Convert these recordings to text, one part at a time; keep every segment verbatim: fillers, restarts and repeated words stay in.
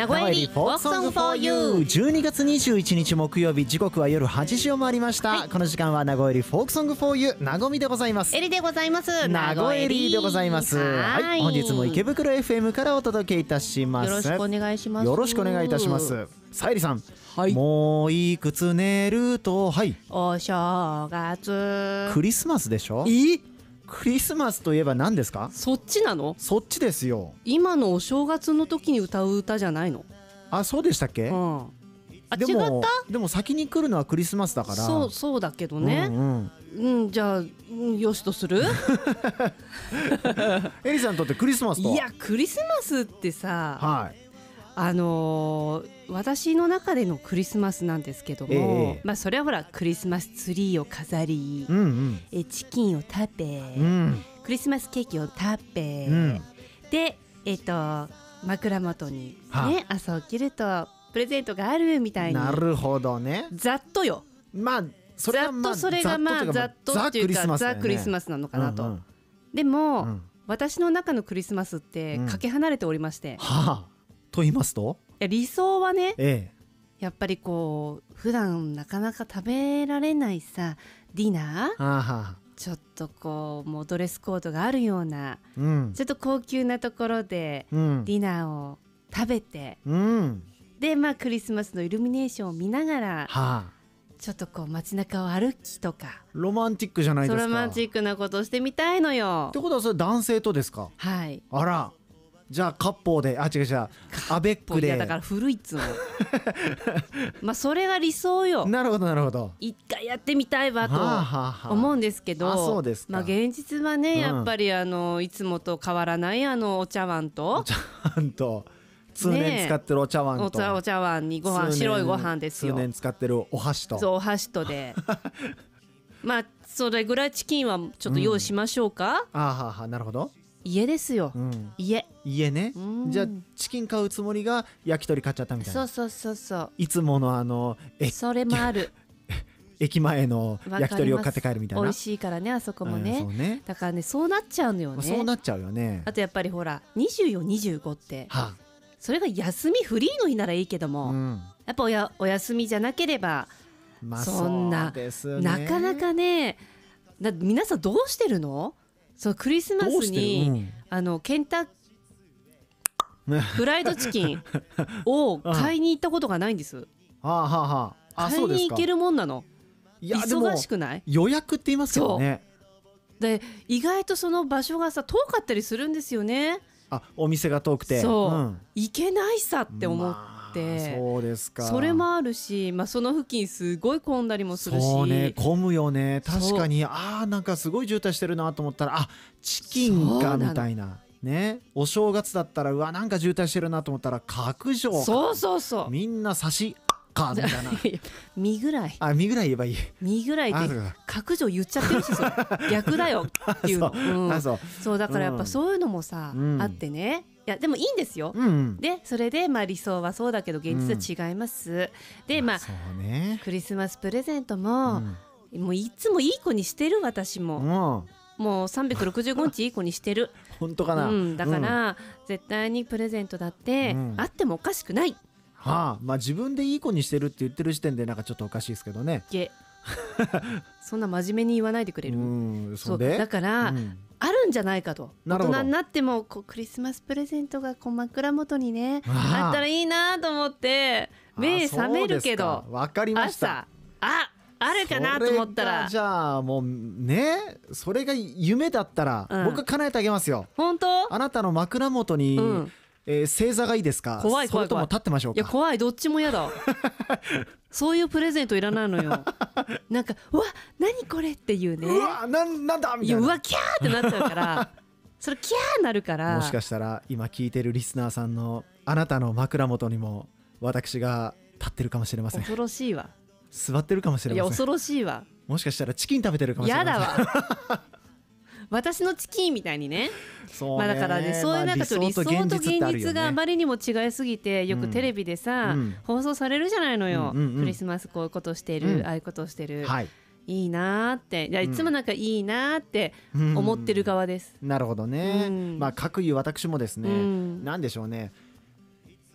名古屋入りフォークソング フォーユー。 じゅうにがつにじゅういちにち木曜日、時刻は夜はちじを回りました、はい、この時間は名古屋入りフォークソング フォーユー なごみでございます。 エリでございます。 名古屋入りでございます。 はい、 はい、本日も池袋 エフエム からお届けいたします。 よろしくお願いします。 よろしくお願いいたします。さゆりさん、 はい、 もういくつ寝ると、はい、 お正月クリスマスでしょ。 え、 クリスマスといえば何ですか。 そっちなの。 そっちですよ。 今のお正月の時に歌う歌じゃないの。 あ、そうでしたっけ、 うん、あ、 でも違った。 でも先に来るのはクリスマスだから。 そうそうだけどね、 うん、 うん、うん、じゃあ、うん、よしとするエリさんにとってクリスマスとは。 いや、クリスマスってさ、 はい、 あのー、私の中でのクリスマスなんですけども、ええ、まあそれはほらクリスマスツリーを飾り、うんうん、えチキンを食べ、うん、クリスマスケーキを食べ、うん、で、えっと枕元にね、朝起きるとプレゼントがあるみたいな。 なるほどね。 ざっとよ。 まあそれはまあざっとそれがまあざっとっていうかザ・クリスマスなのかなと、うんうん、でも、うん、私の中のクリスマスってかけ離れておりまして、うん、はあ、と言いますと、いや理想はね、ええ、やっぱりこう普段なかなか食べられないさディナー、はあはあ、ちょっとこうもうドレスコードがあるような、うん、ちょっと高級なところでディナーを食べて、うん、でまあクリスマスのイルミネーションを見ながら、はあ、ちょっとこう街中を歩きとか。 ロマンティックじゃないですか。 ロマンチックなことをしてみたいのよ。 ってことはそれ男性とですか。 はい。 あら、じゃあ割烹で、あ違う違うアベックで。いやだから古いっつうのまあそれが理想よ。 なるほどなるほど。 一回やってみたいわと思うんですけど、はあはあ、あ、そうですか。まあ現実はね、うん、やっぱりあのいつもと変わらないあのお茶碗とお茶碗と通年使ってるお茶碗と、 ね、お, お茶碗にご飯、白いご飯ですよ。 通年使ってるお箸と、 そうお箸とでまあそれぐらいチキンはちょっと用意しましょうか、 うん、あははなるほど。 家ですよ、うん、家家ね、うん、じゃあチキン買うつもりが焼き鳥買っちゃったみたいな。 そうそうそうそう。 いつものあのえそれもある駅前の焼き鳥を買って帰るみたいな。 美味しいからね、あそこもね、うん、そうね。だからね、そうなっちゃうのよね。 そうなっちゃうよね。 あとやっぱりほらにじゅうよん、にじゅうごって、はあ、それが休みフリーの日ならいいけども、うん、やっぱ お, やお休みじゃなければ、まあ、そんな、ね、なかなかね。だ皆さんどうしてるの。そうクリスマスに、うん、あのケンタッフライドチキンを買いに行ったことがないんです。はあはあはあ、 買いに行けるもんなの。いや忙しくない？ 予約って言いますよね。 で意外とその場所がさ遠かったりするんですよね。 あ、お店が遠くてそう、うん、行けないさって思って、まあ、 そうですか。 それもあるし、まあ、その付近すごい混んだりもするし。 そうね、混むよね。確かに、あーなんかすごい渋滞してるなと思ったら、あチキンかみたいなね。お正月だったらうわなんか渋滞してるなと思ったら角上か。 そうそうそう、 みんな差しかみたいな身ぐらい、 あ身ぐらい言えばいい。 身ぐらいって角上言っちゃってるし、それ逆だよっていうの。そう、うん、そう、そうだからやっぱそういうのもさ、うん、あってね。いやでもいいんですよ、うんうん、でそれでまあ理想はそうだけど現実は違います、うん、でまあ、そうね、クリスマスプレゼントも、うん、もういつもいい子にしてる。私も、うん、もうさんびゃくろくじゅうごにちいい子にしてる本当かな、 うん、だから、うん、絶対にプレゼントだって、うん、あってもおかしくない。 はあ、まあ自分でいい子にしてるって言ってる時点でなんかちょっとおかしいですけどね。 そんな真面目に言わないでくれる。うん、そうでだから、うん、あるんじゃないかと。大人になってもこうクリスマスプレゼントがこう枕元にね あ, あったらいいなと思って目覚めるけど、 分かりました。 朝ああるかなと思ったら、 じゃあもうね、それが夢だったら、うん、僕叶えてあげますよ。 本当？ あなたの枕元に、うん、えー、星座がいいですか。 怖い怖い怖い。 それとも立ってましょうか。 いや怖い、どっちも嫌だそういうプレゼントいらないのよなんかうわ何これっていうね、 うわ な, なんだみたいな、 いやうわキャーってなっちゃうからそれキャーなるから。 もしかしたら今聞いてるリスナーさんのあなたの枕元にも私が立ってるかもしれません。 恐ろしいわ。 座ってるかもしれません。 いや恐ろしいわ。 もしかしたらチキン食べてるかもしれません。 やだわ私のチキンみたいにね。そうね、まあ、だからね、そういうなんか理想と現実があまりにも違いすぎて、よくテレビでさ、うん、放送されるじゃないのよ、うんうんうん、クリスマスこういうことしてる、うん、ああいうことしてる、はい、いいなーって、いやいつもなんかいいなーって思ってる側です、 うん、なるほどね、うん、まあ各いう私もですね、うん、なんでしょうね、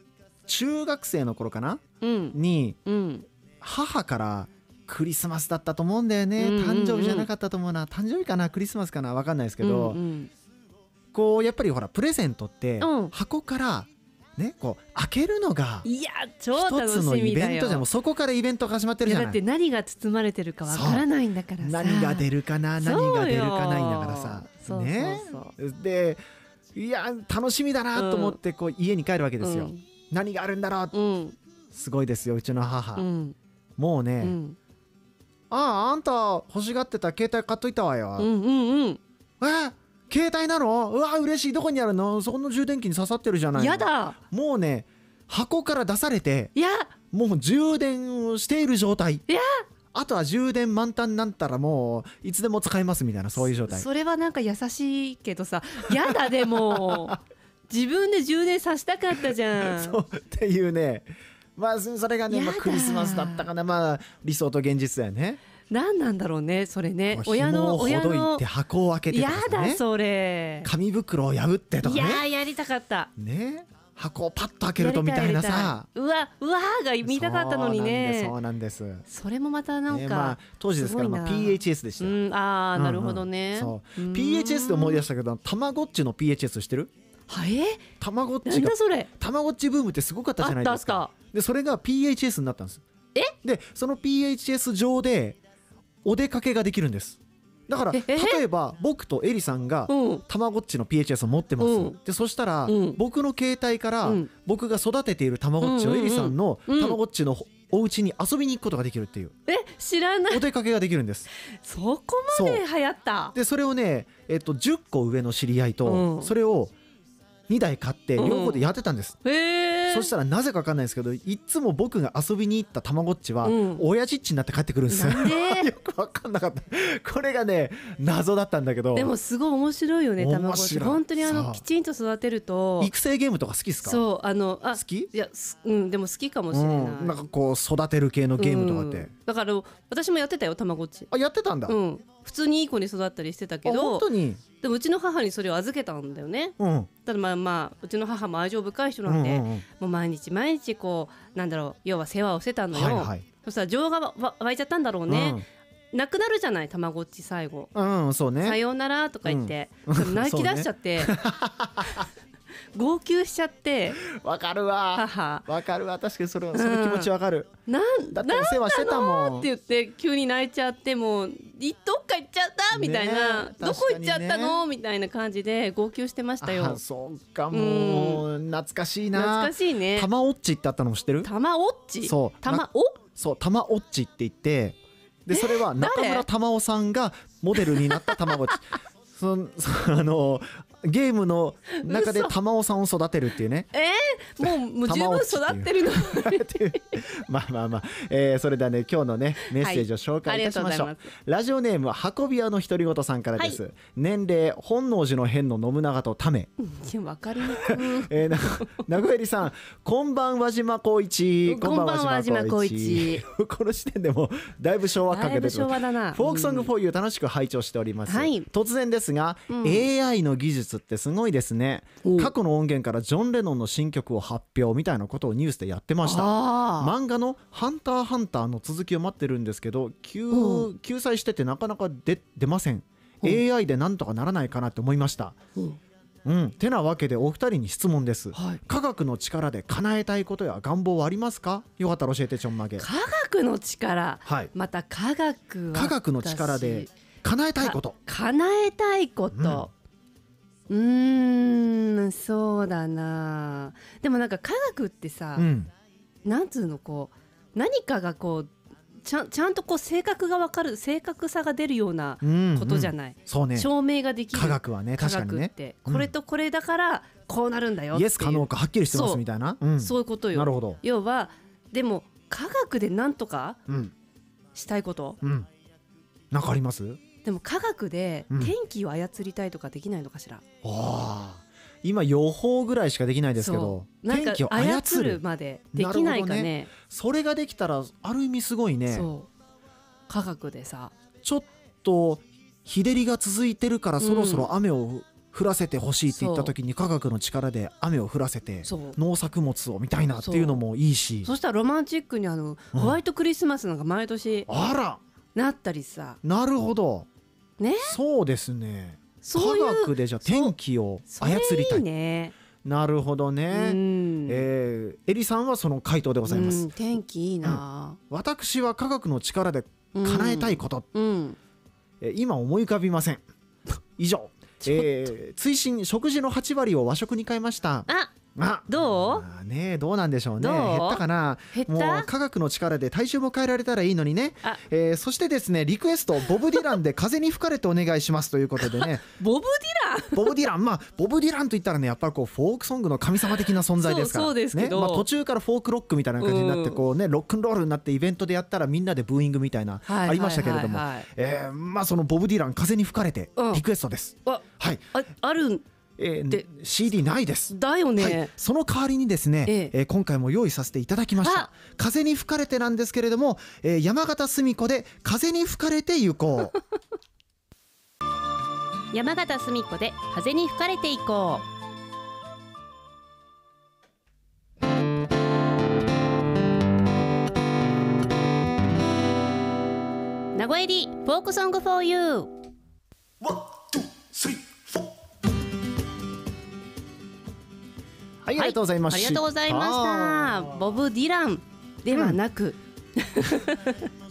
中学生の頃かな、 うん、 に、 うん、 母からクリスマスだったと思うんだよね、うんうんうん、誕生日じゃなかったと思うな、誕生日かなクリスマスかな分かんないですけど、 うんうん、 こうやっぱりほらプレゼントって、 うん、 箱からねこう開けるのがいや超楽しみだよ。 一つのイベントじゃん。もうそこからイベントが始まってるじゃない。 いやだって何が包まれてるかわからないんだからさ。 何が出るかな何が出るかないんだからさ。 そうね、 そうそうそう。 でいや楽しみだなと思ってこう家に帰るわけですよ、 うん、 何があるんだろう、うん、すごいですようちの母、 うん、 もうね、 うん、 あああんた欲しがってた携帯買っといたわよ、 うんうんうん、 え携帯なの、うわ嬉しい、どこにあるの、そこの充電器に刺さってるじゃないの。 やだ、 もうね箱から出されて、 いやもう充電をしている状態、 いやあとは充電満タンになったらもういつでも使えますみたいな、そういう状態。 そ, それはなんか優しいけどさ、やだでも自分で充電させたかったじゃんそうっていうね、まあそれがね、まあ、クリスマスだったかな、まあ理想と現実だよね。 何なんだろうねそれね。 親の親のほどいて箱を開けてとかね、 やだそれ、 紙袋を破ってとかね、 いややりたかったね、 箱をパッと開けるとみたいなさ、 うわうわが見たかったのにね。 そうなんです、そうなんです。 それもまたなんか、ね、まあ、 当時ですから、まあ、ピーエイチエス でした、うん、 ああなるほどね、 うんうん、そう ピーエイチエス で思い出したけど、たまごっちの ピーエイチエス 知ってる？ はえたまごっちが、 なんだそれ、 たまごっちブームってすごかったじゃないですか。でそれが ピーエイチエス になったんです。 えでその ピーエイチエス 上でお出かけができるんです。だから例えば僕とエリさんがたまごっちの ピーエイチエス を持ってます、うん、でそしたら、うん、僕の携帯から僕が育てているたまごっちをエリさんのたまごっちのお家に遊びに行くことができるっていう、 え知らない、 お出かけができるんです。 そこまで流行った。 でそれをね、えっと、じゅっこ上の知り合いと、うん、それをにだい買って両方でやってたんです、 うん、へー。 そしたらなぜか分かんないですけど、いつも僕が遊びに行ったたまごっちは、うん、親父っちになって帰ってくるんですよ。 なんでよく分かんなかった。これがね謎だったんだけど、 でもすごい面白いよね、たまごっち。本当にあのきちんと育てると。 育成ゲームとか好きですか？ そうあのあ好き？いや、うん、でも好きかもしれない、うん、 なんかこう育てる系のゲームとかって、うん、 だから私もやってたよたまごっち。 あやってたんだ、 うん、普通にいい子に育ったりしてたけど。 本当に？ でもうちの母にそれを預けたんだよね、 うん、 ただまあまあうちの母も愛情深い人なんで、 うんうんうん、 もう毎日毎日こうなんだろう、要は世話をしてたのよ、はいはい、そしたら情がわ湧いちゃったんだろうね、うん、なくなるじゃないたまごっち最後、 うんそうね、 さようならとか言って、うん、泣き出しちゃって、号泣しちゃって。わかるわわかるわ、確かにそれ、その気持ちわかる、 うん、なんだってお世話してたもんって言って急に泣いちゃって、もうどっか行っちゃったみたいな、ね、どこ行っちゃったのみたいな感じで号泣してましたよ。 あそうか、もう、うん、懐かしいな。 懐かしいね。 たまおっちってあったのも知ってる？ たまおっち、 そうたまおそうたまおっちって言って、でそれは中村玉緒さんがモデルになったたまごっちそそあのゲームの中で玉緒さんを育てるっていうね。 えー、もうもう十分育ってるのまあまあまあ、えー、それではね今日のねメッセージを紹介いたしましょう、はい、ラジオネーム運び屋の独り言さんからです、はい、年齢本能寺の変の信長とため。 いや分かりにくい、 えー、な名古屋さんこんばんは島光一。 こんばんは島光一この時点でもだいぶ昭和感が出てる。フォークソングフォーユー楽しく拝聴しております、はい、突然ですが、うん、エーアイ の技術ってすごいですね。過去の音源からジョン・レノンの新曲を発表みたいなことをニュースでやってました。漫画のハンターハンターの続きを待ってるんですけど 救, 救済しててなかなか 出, 出ません。 エーアイ でなんとかならないかなって思いました。うん、てなわけでお二人に質問です、はい、科学の力で叶えたいことや願望はありますか？よかったら教えてちょんまげ。 科学の力、 はい、 また科学は科学の力で叶えたいこと。 叶えたいこと、うん、うーんそうだな。でもなんか科学ってさ、うん、なんつうのこう何かがこうちゃん、ちゃんとこう性格が分かる、正確さが出るようなことじゃない、うんうん、 そうね、 証明ができる。 科学はね、確かにね、 科学ってこれとこれだからこうなるんだよっていう、 イエス可能かはっきりしてますみたいな、 そう、うん、そういうことよ。 なるほど。 要はでも科学でなんとかしたいこと、 うんうん、なんかあります？ でも科学で天気を操りたいとかできないのかしら、 うん、あ今予報ぐらいしかできないですけど、天気を操 る, 操るまでできないか ね, ね。 それができたらある意味すごいね。 そう科学でさ、 ちょっと日照りが続いてるからそろそろ雨を降らせてほしいって言った時に科学の力で雨を降らせて農作物をみたいなっていうのもいいし、 そ, そしたらロマンチックにあの、うん、ホワイトクリスマスなんか毎年あらなったりさ。 なるほどね、 そうですね。そういう科学でじゃあ天気を操りたい。いいね。なるほどね、うんえー、エリさんはその回答でございます、 うん、天気いいな、 うん、私は科学の力で叶えたいこと、うんうんえー、今思い浮かびません以上、えー、追伸食事のはち割を和食に変えました。 ああどう、 まあね、どうなんでしょうね。減ったかな。もう科学の力で体重も変えられたらいいのにね、えー、そしてですねリクエストボブ・ディランで風に吹かれてお願いしますということでねボブ・ディランボブ・ディランまあボブ・ディランといったらねやっぱりこうフォークソングの神様的な存在ですから。 そう、そうですけど、 ねまあ、途中からフォークロックみたいな感じになってこう、ね、ロックンロールになってイベントでやったらみんなでブーイングみたいな、はい、ありましたけれども、えー、まあそのボブ・ディラン風に吹かれてリクエストです、 うん、あ、はい、あ, あるんえー、シーディー ないですだよね、はい、 その代わりにですね、えええー、今回も用意させていただきました。風に吹かれてなんですけれども、えー、山形澄子で風に吹かれて行こう山形澄子で風に吹かれて行こう。名古屋入りフォークソング フォー ユー。 ワン、ツー、スリー、フォー。はい、ありがとうございました、 はい、ありがとうございました。ボブ・ディランではなく、うん、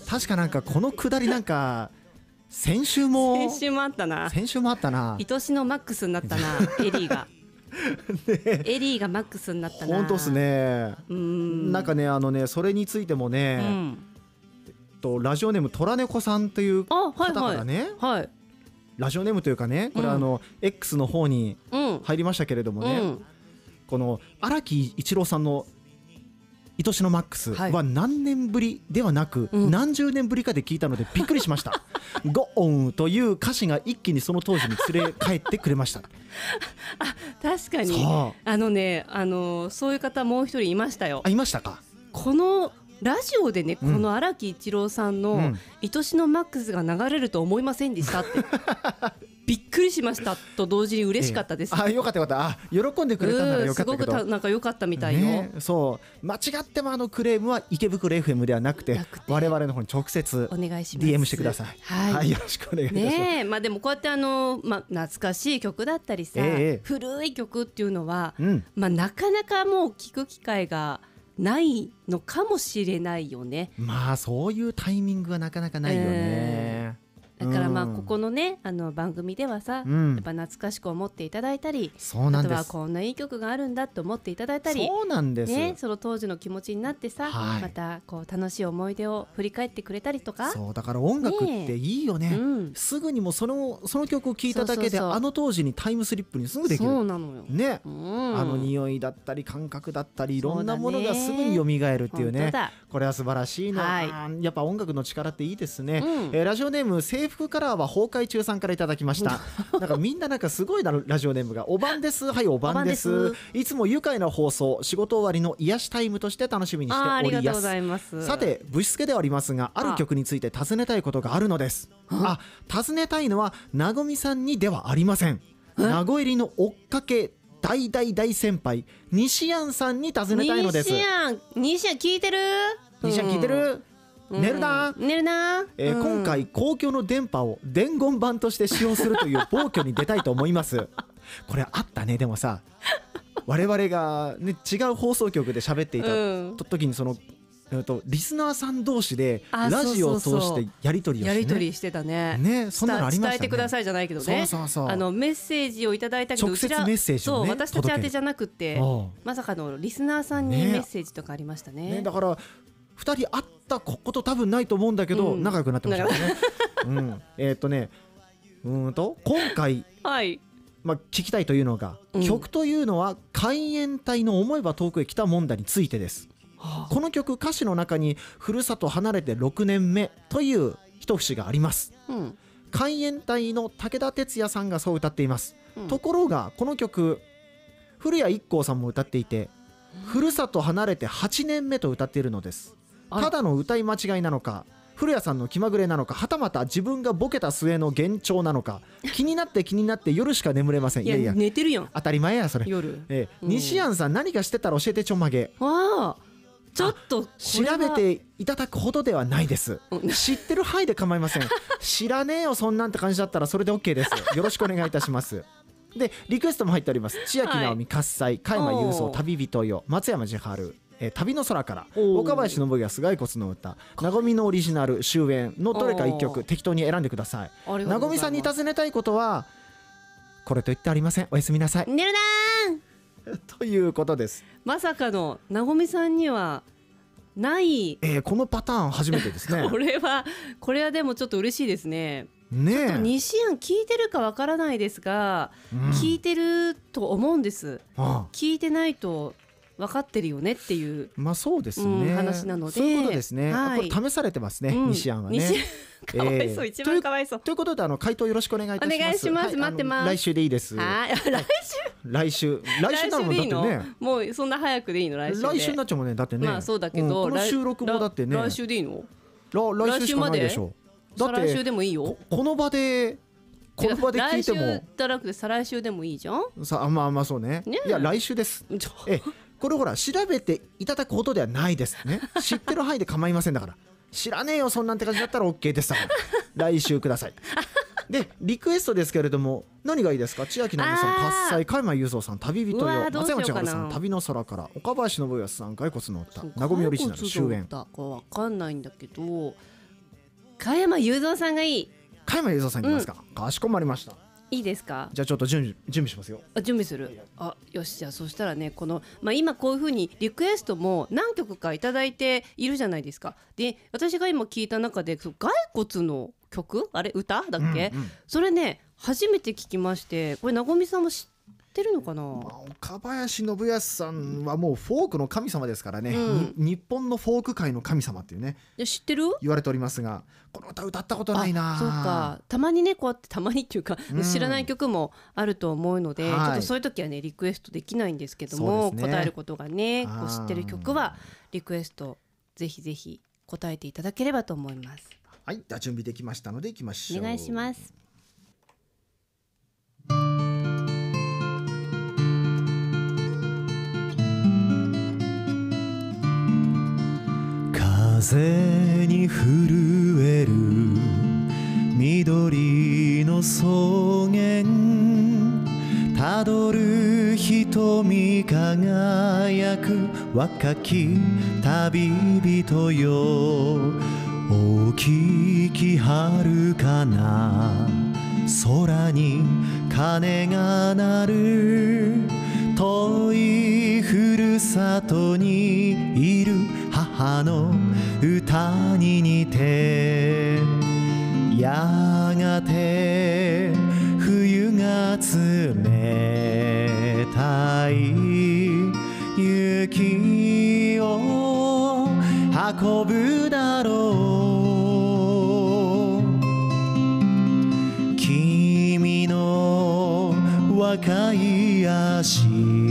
確かなんかこのくだりなんか先週も先週もあったな先週もあったな愛しのマックスになったなエリーがね、エリーがマックスになったな。 本当ですね。うんなんかねあのねそれについてもね、うんえっと、ラジオネームトラネコさんという方からね、はいはい、ラジオネームというかねこれあの、うん、X の方に入りましたけれどもね、うんこの荒木一郎さんの愛しのマックスは何年ぶりではなく、はい、何十年ぶりかで聞いたのでびっくりしましたゴーンという歌詞が一気にその当時に連れ帰ってくれましたあ確かにあのねあのそういう方もう一人いましたよ。 あいましたか。 このラジオでね、うん、この荒木一郎さんの愛しのマックスが流れると思いませんでしたってびっくりしましたと同時に嬉しかったです、 ええ、あよかったよかったあ喜んでくれたならよかったけど、 すごくなんか良かったみたいよ、ね、 そう間違ってもあのクレームは池袋 エフエム ではなくて我々の方に直接 ディーエム してください。 はい、 はい、よろしくお願いいたします、 ねまあ、でもこうやってあの、まあ、懐かしい曲だったりさ、ええ、古い曲っていうのは、うんまあ、なかなかもう聴く機会がないのかもしれないよね。 まあそういうタイミングはなかなかないよね、えーだからまあここのねあの番組ではさ、うん、やっぱ懐かしく思っていただいたり、そうなんです、あとはこんないい曲があるんだと思っていただいたり、 そうなんです、 ね、その当時の気持ちになってさ、はい、またこう楽しい思い出を振り返ってくれたりとか。 そうだから音楽っていいよね、ねうん、すぐにもそのその曲を聴いただけでそうそうそうあの当時にタイムスリップにすぐできる。 そうなのよ、 ねうん、あの匂いだったり感覚だったりいろんなものがすぐに蘇るっていうね、これは素晴らしいな、はい、やっぱ音楽の力っていいですね、うんえー、ラジオネーム制服カラーは崩壊中さんからいただきましたなんかみんななんかすごいなラジオネームがおばんですはいおばんです、いつも愉快な放送仕事終わりの癒しタイムとして楽しみにしておりやす。さてぶしつけではありますがある曲について尋ねたいことがあるのです。あ尋ねたいのはなごみさんにではありません。名古入りの追っかけ大大大先輩西安さんに尋ねたいのです。 西安西安聞いてる西安聞いてる、うん、寝るな、 うん、寝るな、 えーうん、今回公共の電波を伝言板として使用するという暴挙に出たいと思いますこれあったね。でもさ我々が、ね、違う放送局で喋っていた、うん、時にそのえー、とリスナーさん同士でラジオを通してやり取りをして、ね、 やり取りしてたね。 ねそんなのありましたね。 伝えてくださいじゃないけどね。 そうそうそうあのメッセージをいただいたけど直接メッセージを、ね、 そう私たち宛てじゃなくてまさかのリスナーさんにメッセージとかありました ね, ね, ねだからふたり会ったこと多分ないと思うんだけど、うん、仲良くなってましたね、うん、えっとねうんと今回、 はいまあ、聞きたいというのが、うん、曲というのは海援隊の思えば遠くへ来たもんだについてです。この曲歌詞の中にふるさと離れてろくねんめという一節があります、うん、海援隊の武田鉄矢さんがそう歌っています、うん、ところがこの曲古谷一行さんも歌っていて、うん、ふるさと離れてはちねんめと歌っているのです。ただの歌い間違いなのか古谷さんの気まぐれなのか、はたまた自分がボケた末の幻聴なのか、気になって気になって夜しか眠れません。 いやいや寝てるやん、 当たり前やそれ夜、 えー、西安さん何かしてたら教えてちょんまげ。 わあちょっと調べていただくほどではないです、うん、知ってる範囲で構いません知らねえよそんなんって感じだったらそれで OK です。よろしくお願いいたしますでリクエストも入っております。千秋直美、喝采、加山雄三、旅人よ、松山千春、えー、旅の空から、岡林信康、骸骨の歌、なごみのオリジナル終焉のどれかいっきょく適当に選んでください。なごみさんに尋ねたいことはこれと言ってありません。おやすみなさい。 寝るなということです。 まさかのなごみさんにはない、 えー、このパターン初めてですねこれはこれはでもちょっと嬉しいですね。 ねえ、 ちょっと西安聞いてるかわからないですが、うん、聞いてると思うんです。ああ聞いてないと分かってるよねっていうまあそうですね、 うん、話なのでそういうことですね、はい、これ試されてますね、うん、西安はね。 かわいそう、えー、一番かわいそうということであの回答よろしくお願いいたします。 お願いします、はい、待ってます。 来週でいいです。 はい来週来週来週なのもだってね、 もうそんな早くでいいの？来週で来週になっちゃうもんね。だってね、 まあそうだけど、 うん、この収録もだってね来週でいいの？ 来週しかないでしょ。 だって来週でもいいよ。 こ, この場でこの場で聞いても来週じゃなくて再来週でもいいじゃん。 さあまあまあそう ね, ねいや来週です。えこれほら調べていただくほどではないですね。知ってる範囲で構いません。だから知らねえよそんなんって感じだったら OK です。来週ください。でリクエストですけれども何がいいですか？千秋直美さん、喝采、加山雄三さん、旅人よ、松山千春さん、旅の空から、岡林信康さん、骸骨の歌、なごみオリジナル終焉。 これ分かんないんだけど加山雄三さんがいい。 加山雄三さんいきますか、うん、かしこまりました。 いいですか？ じゃあちょっと準備準備しますよ。 あ準備する。あよし、じゃあそしたらねこの、まあ、今こういう風にリクエストも何曲かいただいているじゃないですか。で私が今聞いた中で骸骨の曲あれ歌だっけ、うんうん、それね初めて聞きまして、これなごみさんも知ってるのかな？まあ、 岡林信康さんはもうフォークの神様ですからね、うん、日本のフォーク界の神様っていうね知ってる言われておりますが、この歌歌ったことないな。 そうか、たまにねこうやってたまにっていうか、うん、知らない曲もあると思うので、はい、ちょっとそういう時はねリクエストできないんですけども、ね、答えることがねこう知ってる曲はリクエストぜひぜひ答えていただければと思います。 はい、準備できましたのでいきましょう。 お願いします。 風に震える緑の草原、たどる瞳輝く若き旅人よ、お聞き遥かな空に鐘が鳴る、遠いふるさとにいる母の歌に似て、やがて冬が冷たい雪を運ぶだろう、君の若い足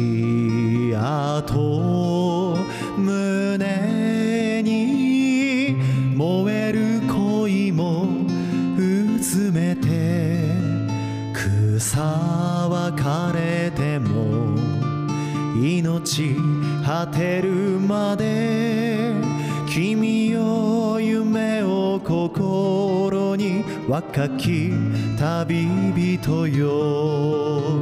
跡、胸に燃える恋もうつめて、草は枯れても命果てるまで、君よ夢を心に若き旅人よ。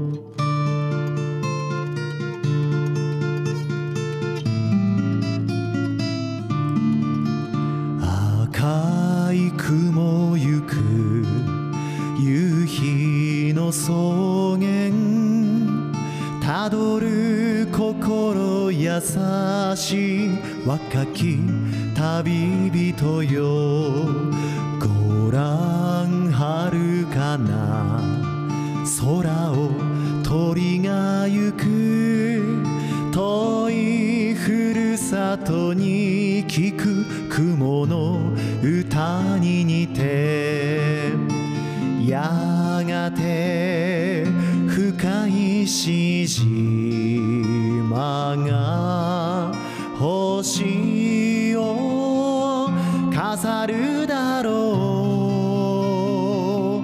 赤い雲ゆく夕日の草原、たどる心優しい若き旅人よ、ご覧遥かな空を鳥が行く、遠いふるさとに聞く雲の歌に似て、やがて深いしじまが星を飾あるだろう。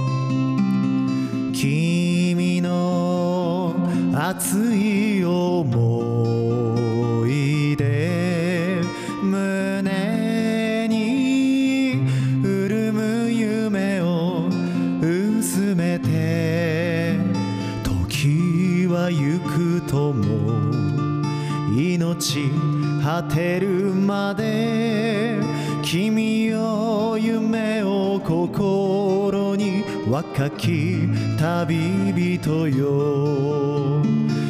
君の熱い思いで胸に潤む夢を薄めて、時は行くとも命果てるまで、君よ夢を心に若き旅人よ。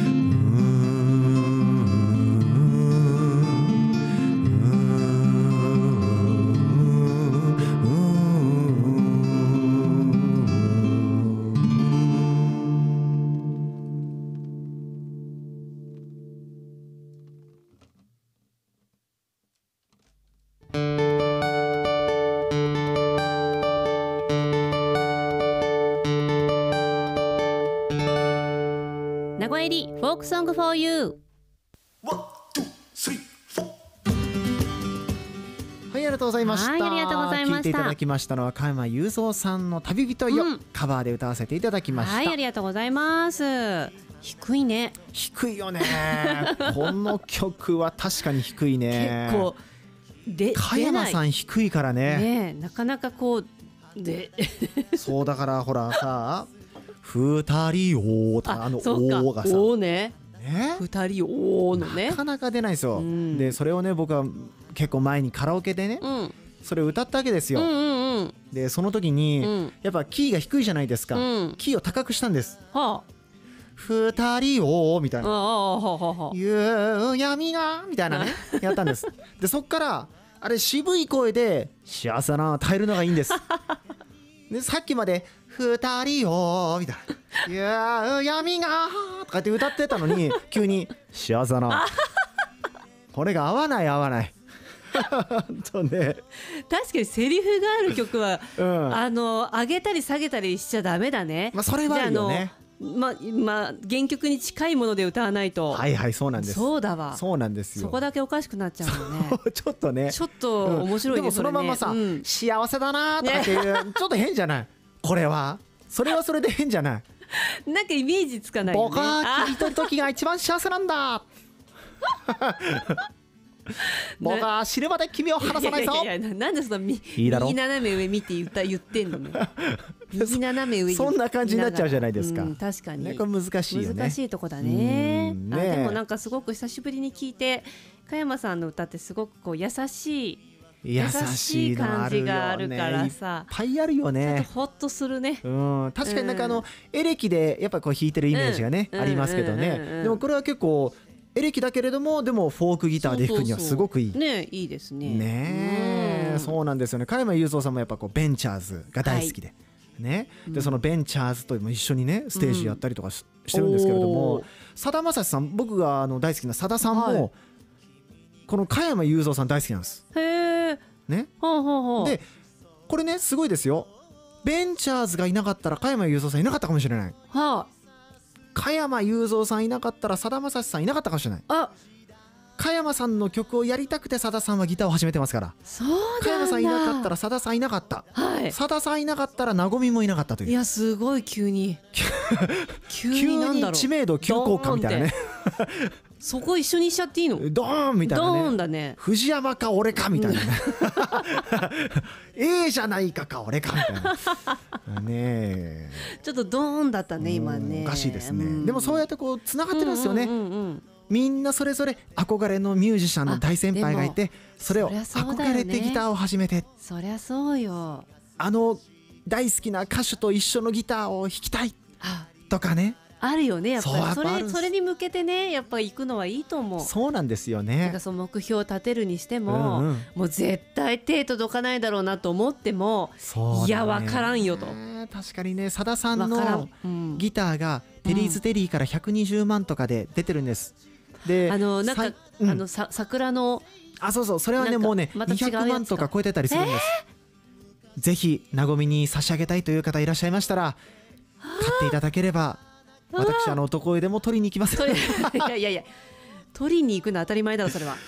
名古屋入りフォークソング for you。 はい、ありがとうございました。 はい、ありがとうございました。 聞いていただきましたのは加山雄三さんの旅人よ、うん、カバーで歌わせていただきました。 はい、ありがとうございます。低いね。 低いよねこの曲は確かに低いね。 結構で加山さん低いからね。 ね、なかなかこうでそうだからほらさ二人おーとか、あのおーがさ、 おーね、ね、二人おーのね、 なかなか出ないですよ、うん、でそれをね僕は結構前にカラオケでね、うん、それを歌ったわけですよ、うんうんうん、でその時に、うん、やっぱキーが低いじゃないですか、うん、キーを高くしたんです、はあ、二人をみたいな、夕闇がみたいなねやったんです。でそっからあれ渋い声で幸せな耐えるのがいいんですでさっきまで二人をみたいな夕闇がとかって歌ってたのに急に幸せなこれが合わない合わないとね、 確かにセリフがある曲は、うん、あの上げたり下げたりしちゃダメだね。 まあそれはあるよね。 ままあ原曲に近いもので歌わないと。 はいはい、そうなんです。 そうだわ。 そうなんですよ。 そこだけおかしくなっちゃうのね。 ちょっとね。 ちょっと面白いね。 でもそのままさ、うん、幸せだなとかっていう、ね、ちょっと変じゃない。これはそれはそれで変じゃない。 なんかイメージつかないよね。 僕は君といる時が一番幸せなんだ。僕は死ぬまで君を離さないぞ。 いやいやいや、なんでそのみ右斜め上見て言った言ってんのね。右斜め上そんな感じになっちゃうじゃないですか、うん、 確かに、 ね、これ難しいよね。 難しいとこだ ね, ねあでもなんかすごく久しぶりに聞いて加山さんの歌ってすごくこう優しい優しい感じがあるからさ、 いっぱいあるよね。 ちょっとホッとするね、 うん、確かになんかあの、うん、エレキでやっぱこう弾いてるイメージがね、うん、ありますけどね、うんうんうんうん、でもこれは結構エレキだけれどもでもフォークギターで弾くにはすごくいい。 そうそうそうね、いいですね。 ね、うん、そうなんですよね。加山雄三さんもやっぱこうベンチャーズが大好きで、はいね、でそのベンチャーズとも一緒にねステージやったりとか し,、うん、してるんですけれども、さだまさしさん、僕があの大好きなさださんも、はい、この加山雄三さん大好きなんです。 へー、 ね、 ほうほうほう。 でこれねすごいですよ。ベンチャーズがいなかったら加山雄三さんいなかったかもしれない、はあ、加山雄三さんいなかったらさだまさしさんいなかったかもしれない。あ、加山さんの曲をやりたくてさださんはギターを始めてますから。 そうなんだ。 加山さんいなかったらさださんいなかった、はい、さださんいなかったらなごみもいなかったという。 いやすごい急に急になんだろう、 急に知名度急降下みたいなねそこ一緒にしちゃっていいの？ ドーンみたいなね。 ドーンだね。 藤山か俺かみたいなね、うん、ええじゃないかか俺かみたいなね。 ちょっとドーンだったね今ね。 おかしいですね、うん、でもそうやってこうつながってるんですよね、うんうんうんうん、みんなそれぞれ憧れのミュージシャンの大先輩がいて、それを憧れてギターを始めて、 そりゃそうよ、 あの大好きな歌手と一緒のギターを弾きたいとかね、 あるよね。やっぱり そ, そ, れそれに向けてねやっぱ行くのはいいと思う。 そうなんですよね。 なんかその目標を立てるにしても、うんうん、もう絶対手届かないだろうなと思っても、ね、いや分からんよと。 確かにね、さださんのギターがテリーズ・テリーからひゃくにじゅうまんとかで出てるんです、うん、であのなんか、うん、あのさ桜のあそうそうそれはねもうねにひゃくまんとか超えてたりするんです、えー、ぜひなごみに差し上げたいという方いらっしゃいましたら買っていただければ私あの男湯でも取りに行きます。 いやいやいや取りに行くのは当たり前だろそれは。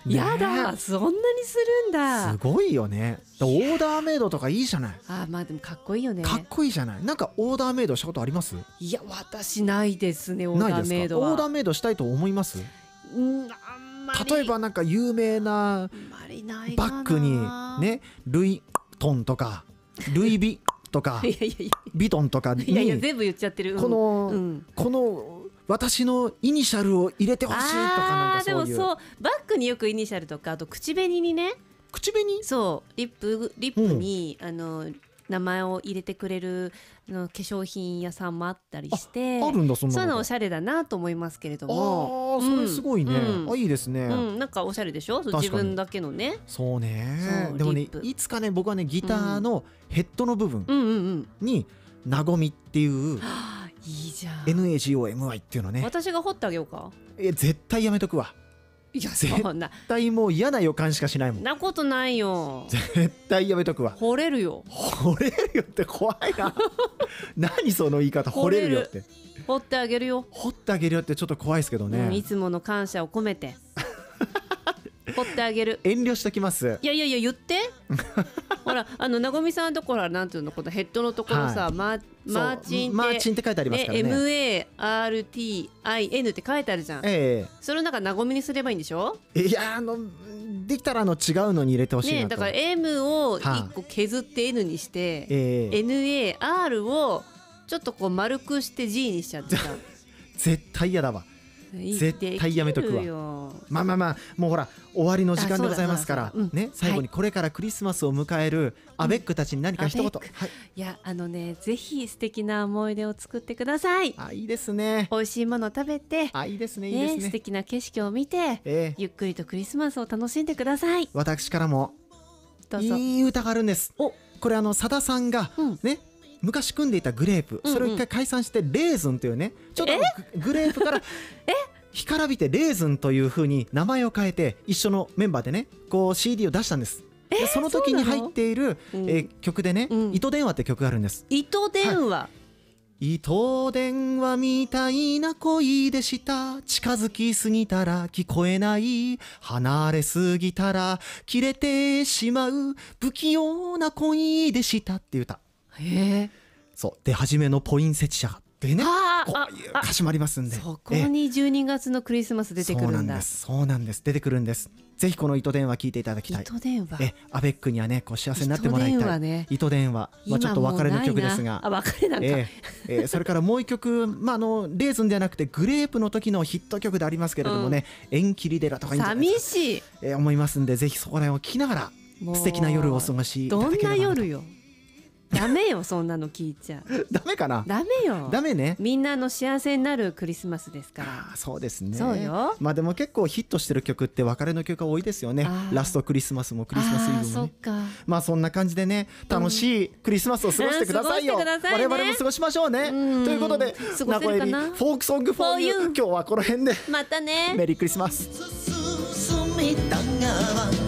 やだ、そんなにするんだ。 すごいよね。オーダーメイドとかいいじゃない。 あ、まあでもかっこいいよね。 かっこいいじゃない。なんかオーダーメイドしたことあります？ いや、私ないですね、オーダーメイドは。 オーダーメイドしたいと思います？ うん、あんまり。 例えばなんか有名なバッグにね、ルイ・トンとかルイ・ビとかいやいやいやビトンとかに、 いやいや全部言っちゃってる。 この、 うん、 この私のイニシャルを入れてほしいとか、なんかそういう。あ、でもそう、 バッグによくイニシャルとか、あと口紅にね。 口紅？ そうリップリップに、うん、あの名前を入れてくれるの化粧品屋さんもあったりして、 あ, あるんだ。そんなの。 そういうのおしゃれだなと思いますけれども。 ああ、それすごいね、うん、あ、いいですね、 うん、なんかおしゃれでしょ、自分だけのね。 そうね。でもね、いつかね、僕はねギターのヘッドの部分になごみっていう、うんうんうん、いいじゃん エヌエージーオーエムワイ っていうのね。 私が彫ってあげようか。 え、絶対やめとくわ。 いや、そんな絶対もう嫌な予感しかしないもん。 なことないよ。 絶対やめとくわ。 惚れるよ。 惚れるよって怖いな何その言い方、惚れるよって。 彫ってあげるよ。 彫ってあげるよってちょっと怖いですけどね、 うん、いつもの感謝を込めて彫ってあげる。 遠慮しときます。 いやいやいや、言ってほら、あのなごみさんのところはなんていうの、このヘッドのところさ、はい、マ, マーチンってマーチンって書いてありますからね。 エムエーアールティーアイエヌ って書いてあるじゃん、えー、それをなんかなごみにすればいいんでしょ。 いや、あのできたらあの違うのに入れてほしいなと、 ね、だから M をいっこ削って N にして、はあ、えー、エヌエーアール をちょっとこう丸くして G にしちゃってさ絶対嫌だわ。絶対やめとくわ。まあまあまあ、もうほら終わりの時間でございますからね。最後にこれからクリスマスを迎えるアベックたちに何か一言、うん、はい、 いや、あのね、ぜひ素敵な思い出を作ってください。 あ、いいですね。 美味しいもの食べて、 あ、いいですね、いいですね、 素敵な景色を見て、えー、ゆっくりとクリスマスを楽しんでください。 私からもいい歌があるんです。お、これあのさださんが、うん、ね、昔組んでいたグレープ、それを一回解散してレーズンというね、ちょっとグレープからえ干からびてレーズンという風に名前を変えて一緒のメンバーでね、こう シーディー を出したんです。でその時に入っている、うん、えー、曲でね、うん、糸電話って曲があるんです。 糸電話、はい、 糸電話みたいな恋でした、近づきすぎたら聞こえない、離れすぎたら切れてしまう不器用な恋でしたっていう歌。へえ。そうで、初めのポインセチアでね、こういう歌詞もありますんで、 そこにじゅうにがつのクリスマス出てくるんだ。 そうなんです、そうなんです、出てくるんです。ぜひこの糸電話聞いていただきたい。 糸電話、 えアベックにはね、こう幸せになってもらいたい。糸電話ね、糸電話、まあ、ちょっと別れの曲ですが、 あ、別れなんか、えーえー、それからもう一曲、まあ、あのレーズンではなくてグレープの時のヒット曲でありますけれどもね、うん、縁切り寺とかいいんじゃないですか。 寂しい、 えー、思いますんで、ぜひそこら辺を聞きながら素敵な夜をお過ごしいただければなと。 どんな夜よダメよ、そんなの聞いちゃダメかな。 ダメよ、 ダメね。 みんなの幸せになるクリスマスですから。 あ、そうですね。 そうよ。 まあでも結構ヒットしてる曲って別れの曲が多いですよね。ラストクリスマスもクリスマスイブもね。 そっか。 まあそんな感じでね、楽しいクリスマスを過ごしてくださいよ、うん、我々も過ごしましょうね。ということで、名古屋にフォークソングフォーユー、今日はこの辺でまたね、 メリークリスマス。